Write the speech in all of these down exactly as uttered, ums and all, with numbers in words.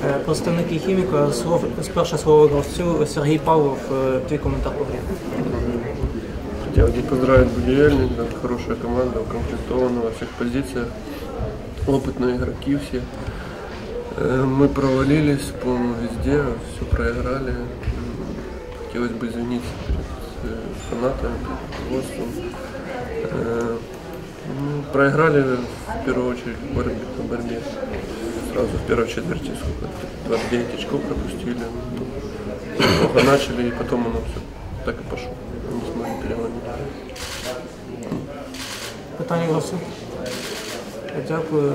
Представники Хіміка, спершу слово гравцю Сергій Павлов, твій коментар по грі. Хотел бы поздравить Будивельник, это хорошая команда, укомплектована во всех позициях, опытные игроки все. Мы провалились, по-моему, везде, все проиграли. Хотелось бы извиниться перед фанатами, перед руководством. Проиграли в первую очередь в борьбе, в борьбе. Сразу в первой четверти сколько, двадцать девять очков пропустили. Плохо начали, и потом оно все так и пошло. Не смогли переломить. Питання гравцю. Дякую.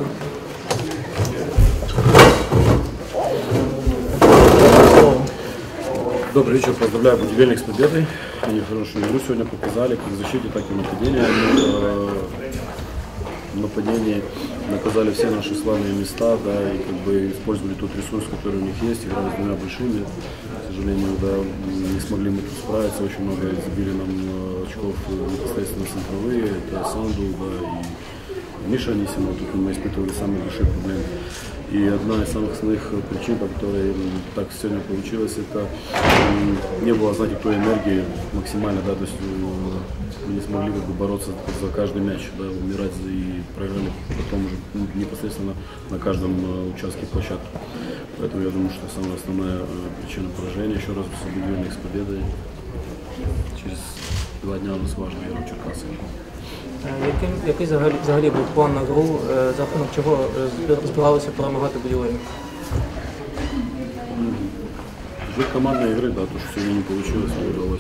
Добрый вечер, поздравляю Будивельник с победой. Они хорошую игру сегодня показали, как в защите, так и в нападении. Они, э, в нападении наказали все наши слабые места, да, и как бы использовали тот ресурс, который у них есть, играли с двумя большими. К сожалению, да, не смогли мы тут справиться, очень много забили нам очков непосредственно центровые, это Санду, да, и Миша Анисимов, тут мы испытывали самые большие проблемы. И одна из самых основных причин, по которой так сегодня получилось, это не было, знаете, той энергии максимально, да, то есть мы не смогли как бы бороться за каждый мяч, да, умирать и проиграли потом уже непосредственно на каждом участке площадки. Поэтому я думаю, что самая основная причина поражения. Еще раз Будивельник с победой. Через два дня у нас важный игра в Черкасах. Який, який взагалі, взагалі був план на гру, за рахунок чого збиралися перемагати Будівельник? Жуть командной игры, да, то, что сегодня не получилось, не удалось.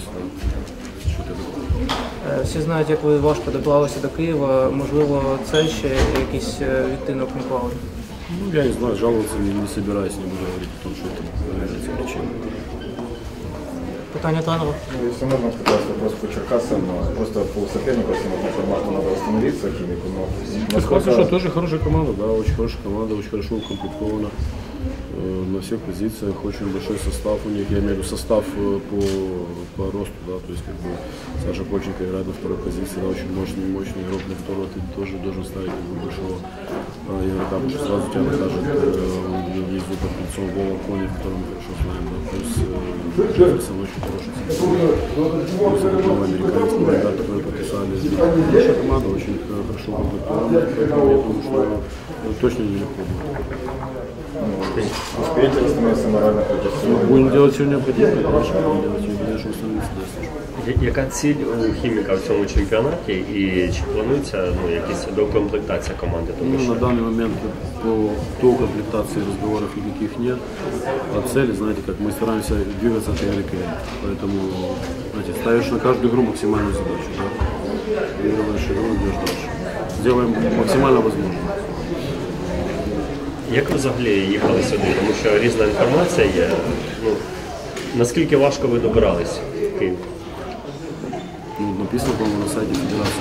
Да. Всі знають, як ви важко доклалися до Києва, можливо, це ще якийсь відтинок не клали? Ну, я не знаю, жаловаться не, не собираюсь, не буду говорить о том, что это является причиной. Питание тренера. Если можно сказать вопрос по Черкасам, просто по сопернику, если можно формату надо восстановиться, Химику, но... Насколько... что тоже хорошая команда, да, очень хорошая команда, очень хорошо укомплектована э, на всех позициях, очень большой состав у них, я имею в виду состав по, по росту, да, то есть как бы Саша Кольченко играет на второй позиции, да, очень мощный, мощный игрок, на которого ты тоже должен ставить как бы, большого э, игрока, потому что сразу тебя накажет э, внизу под лицом Вова Кони, которого мы хорошо знаем, да, плюс Джефферсон очень хороший центровой, плюс этот новый американец, ребята, которые подписали, хорошая команда, очень хорошо укомплектована, поэтому я думаю, что точно нелегко будет. Успеете восстановиться морально против всего? Будем делать все необходимое, конечно, будем делать все необходимое, чтобы восстановиться, да. Яка ціль у Хіміка в цьому чемпіонаті і чи планується ну, якісь доукомплектація команди? Тому ну, що... На данный момент по доукомплектации разговоров никаких нет. А цели, знаете, как мы стараемся двигаться от игры к игре. Поэтому, знаете, ставишь на каждую игру максимальную задачу. Да? Выигрываешь игру, идешь дальше. Сделаем максимально возможно. Як ви взагалі їхали сюди? Тому що різна інформація є. Ну, наскільки важко ви добирались в Київ? Ну, написано, по-моему, на сайте Федерации.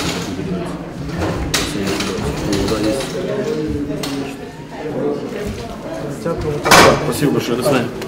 Да, есть. Дякую. Спасибо большое. До свидания.